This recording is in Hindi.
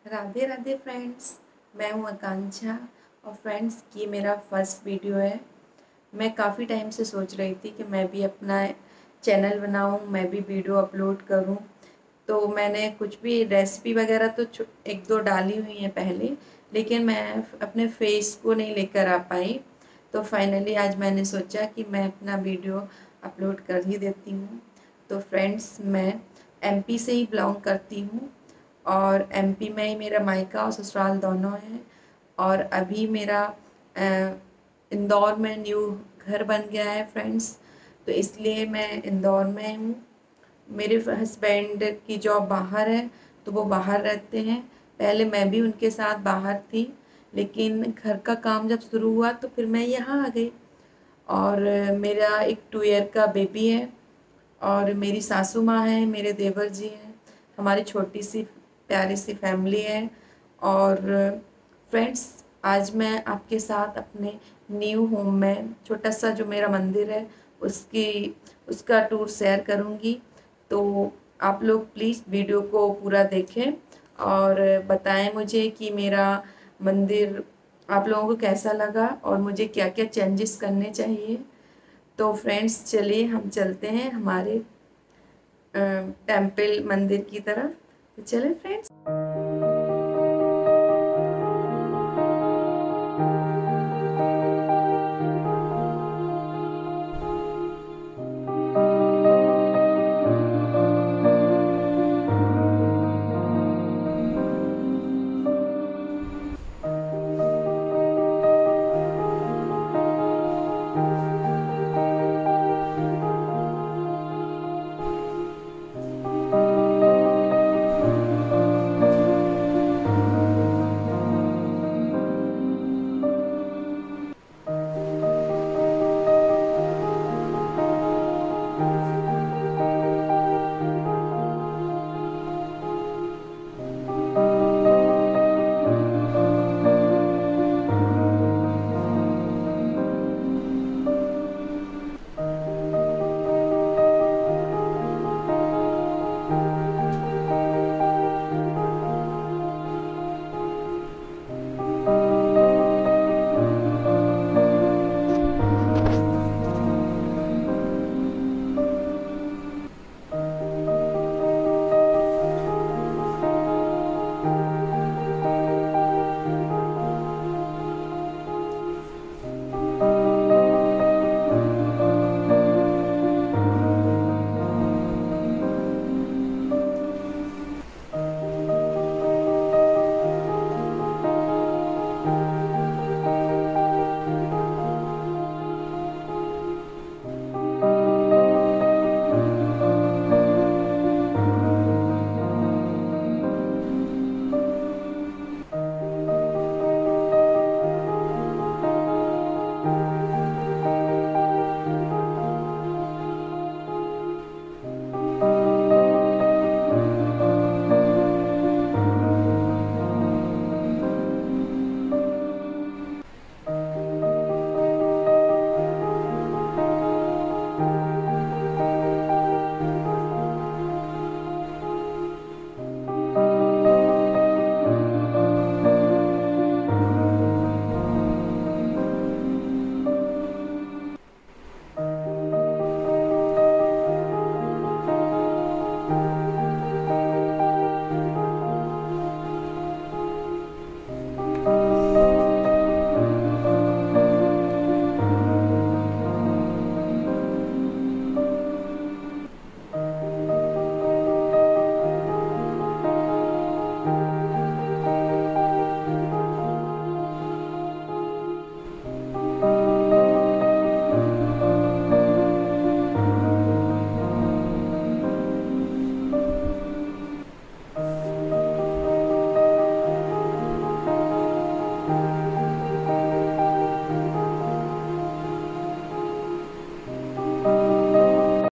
राधे राधे फ्रेंड्स। मैं हूँ आकांक्षा और फ्रेंड्स ये मेरा फर्स्ट वीडियो है। मैं काफ़ी टाइम से सोच रही थी कि मैं भी अपना चैनल बनाऊँ, मैं भी वीडियो अपलोड करूँ। तो मैंने कुछ भी रेसिपी वगैरह तो एक दो डाली हुई हैं पहले, लेकिन मैं अपने फेस को नहीं लेकर आ पाई। तो फाइनली आज मैंने सोचा कि मैं अपना वीडियो अपलोड कर ही देती हूँ। तो फ्रेंड्स मैं एमपी से ही बिलोंग करती हूँ और एमपी में ही मेरा मायका और ससुराल दोनों हैं। और अभी मेरा इंदौर में न्यू घर बन गया है फ्रेंड्स, तो इसलिए मैं इंदौर में हूँ। मेरे हस्बैंड की जॉब बाहर है, तो वो बाहर रहते हैं। पहले मैं भी उनके साथ बाहर थी, लेकिन घर का काम जब शुरू हुआ तो फिर मैं यहाँ आ गई। और मेरा एक 2 ईयर का बेबी है और मेरी सासू माँ है, मेरे देवर जी हैं, हमारी छोटी सी प्यारी सी फैमिली है। और फ्रेंड्स आज मैं आपके साथ अपने न्यू होम में छोटा सा जो मेरा मंदिर है उसका टूर शेयर करूँगी। तो आप लोग प्लीज़ वीडियो को पूरा देखें और बताएं मुझे कि मेरा मंदिर आप लोगों को कैसा लगा और मुझे क्या क्या चेंजेस करने चाहिए। तो फ्रेंड्स चलिए हम चलते हैं हमारे टेम्पल मंदिर की तरफ। तो चलें फ्रेंड्स।